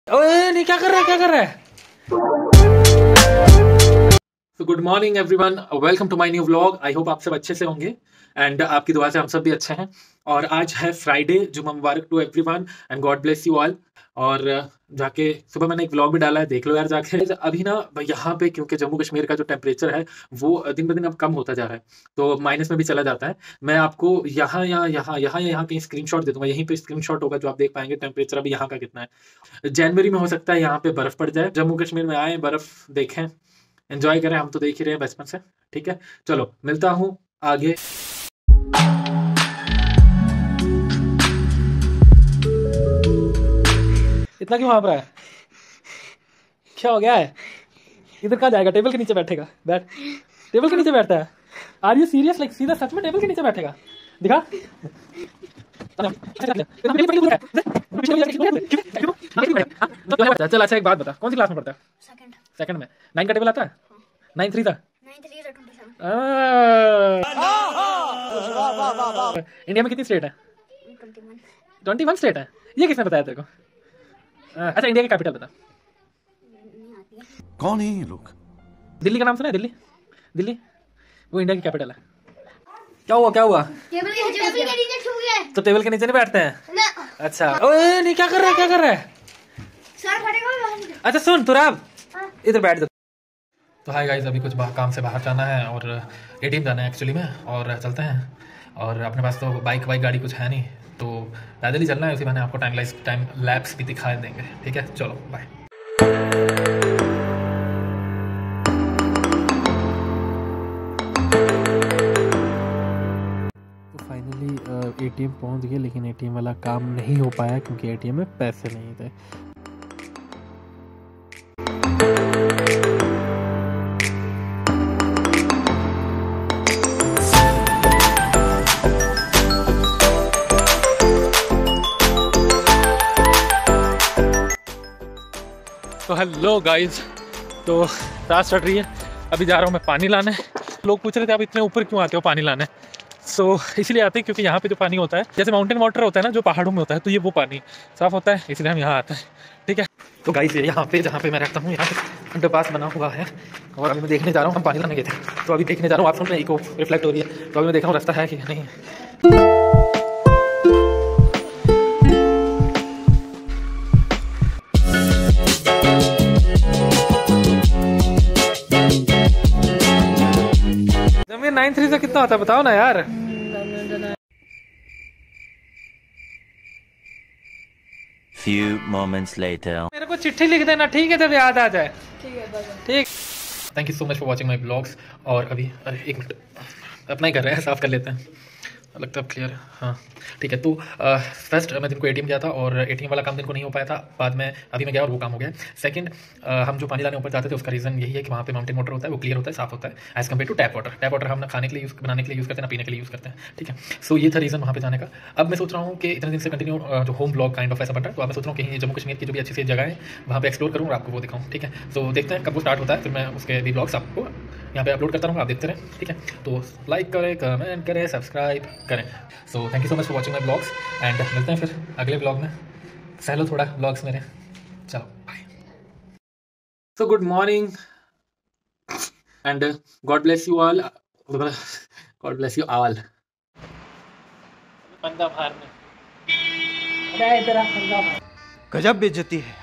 ओए नहीं, क्या कर रहा है, क्या कर रहा है? तो good morning everyone, welcome to my new vlog. I hope आप सब अच्छे से होंगे एंड आपकी दुआ से हम सब भी अच्छे हैं। और आज है फ्राइडे, जुम्मा मुबारक to everyone and God bless you all. और जाके सुबह मैंने एक व्लॉग भी डाला है, देख लो यार जाके। अभी ना यहाँ पे क्योंकि जम्मू कश्मीर का जो टेम्परेचर है वो दिन ब दिन अब कम होता जा रहा है, तो माइनस में भी चला जाता है। मैं आपको यहाँ कहीं स्क्रीनशॉट दे दूंगा, यहीं पे स्क्रीनशॉट होगा जो आप देख पाएंगे टेम्परेचर अभी यहाँ का कितना है। जनवरी में हो सकता है यहाँ पे बर्फ पड़ जाए। जम्मू कश्मीर में आए, बर्फ देखें, एंजॉय करें। हम तो देख ही रहे हैं बचपन से। ठीक है, चलो मिलता हूँ आगे। इतना क्यों हाँफ रहा है? क्या हो गया है? इधर कहाँ जाएगा? टेबल के नीचे बैठेगा। बैठ, टेबल के नीचे बैठता है। Are you serious? लाइक सीधा सच में टेबल के नीचे बैठेगा? दिखा। चल अच्छा एक बात बता, कौन सी क्लास में पढ़ता है? सेकंड में। 9 का टेबल आता है? 9 3 था। इंडिया में कितनी स्टेट है? 21 स्टेट है। ये किसने बताया तेरे को? अच्छा इंडिया की कैपिटल बता। कौन है ये लोग? दिल्ली का नाम सुना है? दिल्ली, दिल्ली वो इंडिया की कैपिटल है। क्या हुआ, क्या हुआ? टेबल के नीचे छू गया। तो टेबल के नीचे नहीं बैठते हैं? ना। अच्छा ओए नहीं, क्या कर रहा है, क्या कर रहा है? सर फटेगा। अच्छा सुन तुराब, इधर बैठ जा। तो हाय गाइस, अभी कुछ काम से बाहर जाना है और एटीएम जाना है एक्चुअली में, और चलते हैं। और अपने पास तो बाइक गाड़ी कुछ है नहीं, तो पैदल ही चलना है। उसी बहाने आपको टाइम लैप्स भी दिखा देंगे। ठीक है, चलो बाय। तो फाइनली एटीएम पहुंच गए, लेकिन एटीएम वाला काम नहीं हो पाया क्योंकि एटीएम में पैसे नहीं थे। तो हेलो गाइस, तो रात चढ़ रही है, अभी जा रहा हूँ मैं पानी लाने। लोग पूछ रहे थे आप इतने ऊपर क्यों आते हो पानी लाने? सो इसलिए आते हैं क्योंकि यहाँ पे जो पानी होता है, जैसे माउंटेन वाटर होता है ना जो पहाड़ों में होता है, तो ये वो पानी साफ़ होता है, इसलिए हम यहाँ आते हैं। ठीक है, तो गाइस यहाँ पे जहाँ पे मैं रहता हूँ, यहाँ पे अंडरपास बना हुआ है। और अभी मैं देखने जा रहा हूँ, हम पानी लाने गए थे तो अभी देखने जा रहा हूँ। आप सुन रहे हैं इको रिफ्लेक्ट हो रही है, तो अभी मैं देख रहा हूँ रास्ता है कि नहीं। जमीन 9-3 से कितना होता है बताओ ना यार। Few moments later. मेरे को चिट्ठी लिख देना, ठीक है, जब याद आ जाए। ठीक। Thank you so much for watching my blogs. और अभी अरे एक मिनट, अपना ही कर रहे हैं, साफ कर लेते हैं, लगता है क्लियर है। हाँ ठीक है। तो फर्स्ट मैं दिन को एटीएम गया था और एटीएम वाला काम दिन को नहीं हो पाया था, बाद में अभी मैं गया और वो काम हो गया। सेकंड, हम जो पानी लाने ऊपर जाते थे उसका रीज़न यही है कि वहाँ पे माउंटेन वाटर होता है, वो क्लियर होता है, साफ होता है, as compare to tap water. Tap water हम ना खाने के लिए बनाने के लिए यूज़ करते हैं, ना पीने के लिए यूज़ करते हैं। ठीक है, सो ये था रीज़न वहाँ पे जाने का। अब मैं सोच रहा हूँ कि इतने दिन से कंटिन्यू जो होम ब्लॉग काइंड ऑफ ऐसा बन रहा है, तो अब मैं सोच रहा हूँ कि जम्मू कश्मीर की जो भी अच्छी सी जगह है वहाँ पे एक्सप्लोर करूँ और आपको वो दिखाऊँ। ठीक है, तो देखते हैं कब वो स्टार्ट होता है, फिर मैं उसके भी ब्लॉग्स आपको यहाँ पे अपलोड करता रहूँगा, आप देखते रहें। ठीक है, तो लाइक करें, कमेंट करें, सब्सक्राइब करें। So thank you so much for watching my blogs and मिलते हैं फिर अगले ब्लॉग में। सहलो थोड़ा ब्लॉग्स मेरे, चलो bye. So good morning and God bless you all, God bless you all. बंदा मारने गजब बेइज्जती है।